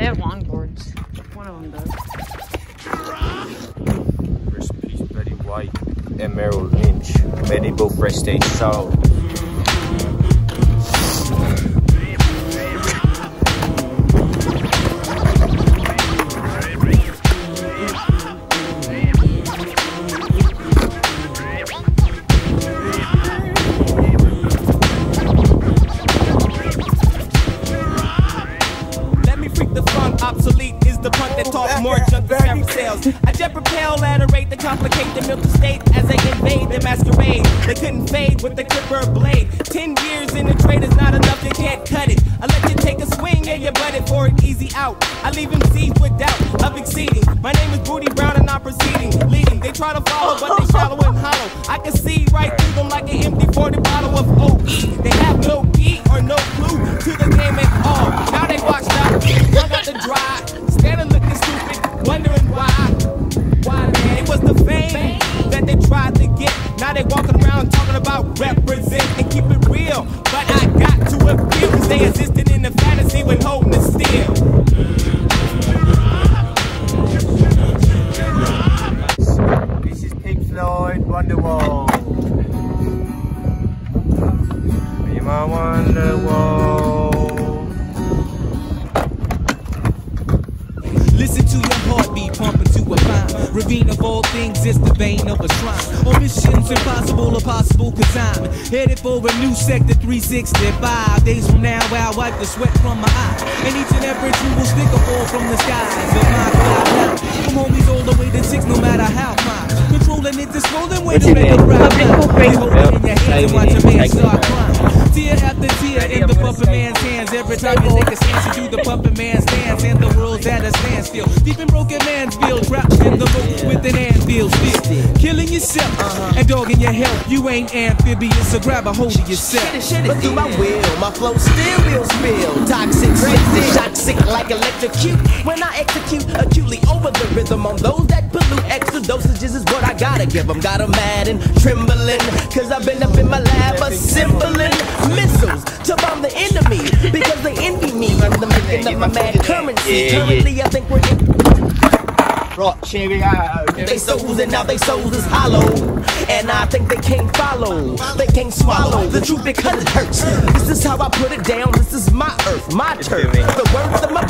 have longboards. One of them does. Rest in peace, Betty White and Merrill Lynch. May they both rest their soul. Obsolete is the punk that talk more junk than several sales. I jet propel at a rate that complicate the mental state as they invade the masquerade. They couldn't fade with the clipper blade. 10 years in the trade is not enough, you can't cut it. I let you take a swing and you butt it for an easy out. I leave them seized with doubt of exceeding. My name is Booty Brown and I'm proceeding, leading. They try to follow but they shallow and hollow. I can see right through them like an empty 40 bottle of OE. They have no key or no clue to the game at all. Now they watched out, plug out the dry, standing looking stupid, wondering why. Why man? It was the fame that they tried to get. Now they walking around talking about represent and keep it real. But I got to appeal cause they existed in the fantasy when holding it still. This is Pink Floyd, Wonderwall. Be my Wonderwall. Listen to your heartbeat pumping to a fine ravine of all things, it's the vein of a shrine. All missions impossible or possible cause I'm headed for a new sector 365. Days from now I'll wipe the sweat from my eye, and each and every tree will stick a fall from the skies of my cloud. From homies all the way to 6 no matter how fine. Controlling it, this rolling way to make a ride. Hold it in your hands and watch a man start crying. Tear after tear in the puppet man's hands. Every time you take a stance, you do the puppet man's dance, and the world's at a standstill. Deep in broken Mansfield, trapped in the rope with an anvil still. Killing yourself and dogging your health. You ain't amphibious, so grab a hold of yourself. But through my will, my flow still will spill. Toxic, shock sick like electrocute. When I execute acutely over the rhythm on those that pollute, extra dosages is what I gotta give them. Got 'em mad and trembling, cause I've been up in my lab assembling missiles to bomb the enemy, because they envy me. I'm the making of my mad currency. Currently I think we're Right, here we go. they souls and now they souls is hollow, and I think they can't follow, they can't swallow the truth because it hurts. This is how I put it down, this is my earth, my turf. The words of my